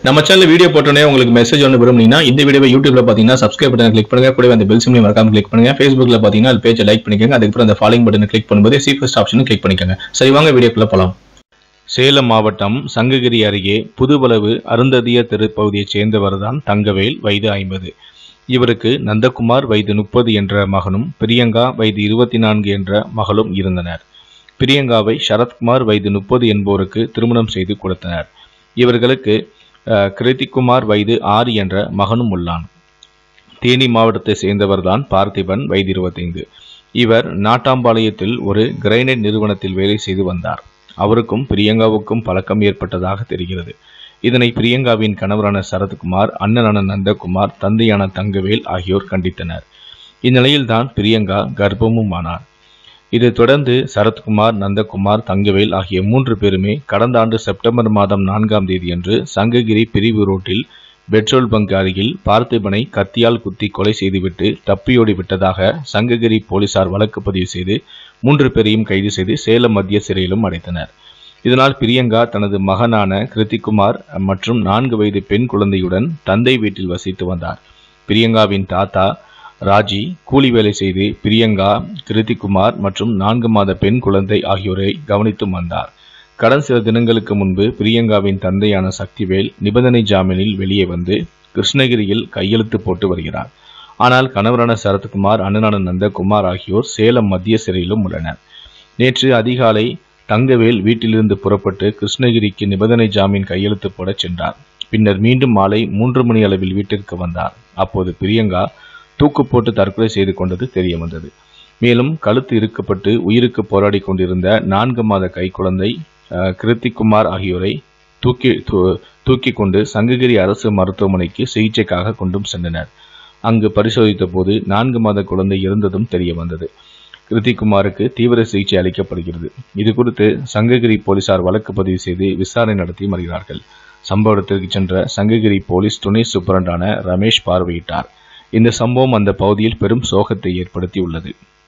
நம்ம channel video போட்டோனே உங்களுக்கு message ஒன்று விரும்புனீங்கன்னா இந்த வீடியோவை யூடியூப்ல பாத்தீங்கன்னா சப்ஸ்கிரைப் பட்டனை கிளிக் பண்ணுங்க, கூடவே அந்த பெல் சிம்பலையும் மறக்காம கிளிக் பண்ணுங்க. Facebookல பாத்தீங்கன்னா அது பேஜை லைக் பண்ணிக்கோங்க. அதுக்கப்புறம் அந்த ஃபாலோயிங் பட்டனை கிளிக் பண்ணும்போது சி ஃபர்ஸ்ட் ஆப்ஷனும் கிளிக் பண்ணிக்கோங்க. சரி வாங்க வீடியோக்குள்ள போலாம். சேலம் மாவட்டம் சங்ககிரி அருகே புதுவளவு அருந்ததிய தெருப்பகுதியைச் சேர்ந்தவர் தான் தங்கவேல், வயது 50. இவருக்கு நந்தகுமார் வயது 30 என்ற மகனும் பிரியங்கா வயது 24 என்ற மகளும் இருந்தனர். பிரியங்காவை சரத்குமார் வயது 30 என்போருக்கு திருமணம் செய்து கொடுத்தனர். இவர்களுக்கு கிருத்திக்குமார் வயது 6 என்ற மகனும் உள்ளான். தேனி மாவட்டத்தை சேர்ந்தவர்தான் பார்த்திபன், வயது 25. இவர் நாட்டாம்பாளையத்தில் ஒரு கிரைனைட் நிறுவனத்தில் வேலை செய்து வந்தார். அவருக்கும் பிரியங்காவுக்கும் பழக்கம் ஏற்பட்டதாக தெரிகிறது. இதனை பிரியங்காவின் கணவரான சரத்குமார், அண்ணனான நந்தகுமார், தந்தையான தங்கவேல் ஆகியோர் கண்டித்தனர். இந்நிலையில்தான் பிரியங்கா கர்ப்பமும் ஆனார். இதைத் தொடர்ந்து சரத்குமார், நந்தகுமார், தங்கவேல் ஆகிய 3 பேருமே கடந்த ஆண்டு செப்டம்பர் மாதம் 4ஆம் தேதியன்று சங்ககிரி பிரிவு ரோட்டில் பெட்ரோல் பங்க் அருகில் பார்த்திபனை கத்தியால் குத்தி கொலை செய்துவிட்டு தப்பியோடி விட்டதாக சங்ககிரி போலீசார் வழக்கு பதிவு செய்து 3 பேரையும் கைது செய்து சேலம் மத்திய சிறையிலும் அடைத்தனர். இதனால் பிரியங்கா தனது மகனான கிருத்திக்குமார் மற்றும் 4 வயது பெண் குழந்தையுடன் தந்தை வீட்டில் வசித்து வந்தார். பிரியங்காவின் தாத்தா ராஜி கூலி வேலை செய்து பிரியங்கா, கிருத்திக்குமார் மற்றும் 4 மாத பெண் குழந்தை ஆகியோரை கவனித்து வந்தார். கடந்த சில தினங்களுக்கு முன்பு பிரியங்காவின் தந்தையான சக்திவேல் நிபந்தனை ஜாமீனில் வெளியே வந்து கிருஷ்ணகிரியில் கையெழுத்து போட்டு வருகிறார். ஆனால் கணவரான சரத்குமார், அண்ணனான நந்தகுமார் ஆகியோர் சேலம் மத்திய சிறையிலும் உள்ளனர். நேற்று அதிகாலை தங்கவேல் வீட்டிலிருந்து புறப்பட்டு கிருஷ்ணகிரிக்கு நிபந்தனை ஜாமீன் கையெழுத்து போட சென்றார். பின்னர் மீண்டும் மாலை 3 மணி அளவில் வீட்டிற்கு வந்தார். அப்போது பிரியங்கா தூக்கு போட்டு தற்கொலை செய்து கொண்டது தெரிய வந்தது. மேலும் கழுத்து இறுக்கப்பட்டு உயிருக்கு போராடி கொண்டிருந்த 4 மாத கைக்குழந்தை கிருத்திக்குமார் ஆகியோரை தூக்கி கொண்டு சங்ககிரி அரசு மருத்துவமனைக்கு சிகிச்சைக்காக கொண்டும் சென்றனர். அங்கு பரிசோதித்த போது 4 மாத குழந்தை இறந்ததும் தெரிய வந்தது. கிருத்திக்குமாருக்கு தீவிர சிகிச்சை அளிக்கப்படுகிறது. இது குறித்து சங்ககிரி போலீசார் வழக்கு பதிவு செய்து விசாரணை நடத்தி வருகிறார்கள். சம்பவ இடத்திற்கு சென்ற சங்ககிரி போலீஸ் துணை சூப்பரண்டான ரமேஷ் பார்வையிட்டார். இந்த சம்பவம் அந்த பகுதியில் பெரும் சோகத்தை ஏற்படுத்தி உள்ளது.